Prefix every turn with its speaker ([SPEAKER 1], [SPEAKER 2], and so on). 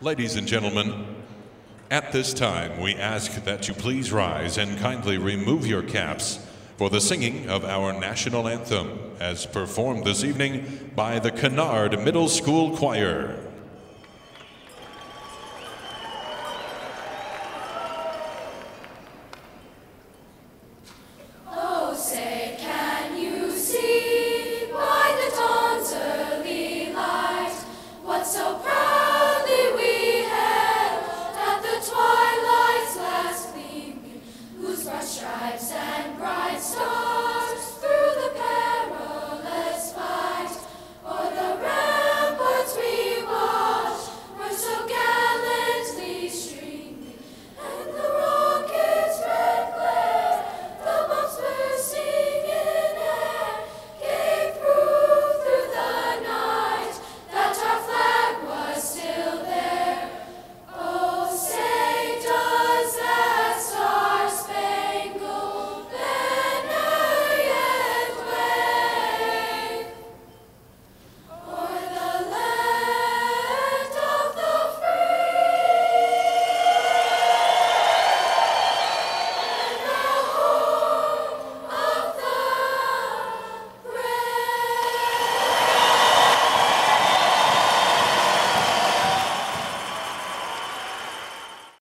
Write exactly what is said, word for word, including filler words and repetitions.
[SPEAKER 1] Ladies and gentlemen, at this time we ask that you please rise and kindly remove your caps for the singing of our national anthem as performed this evening by the Kinard Middle School Choir.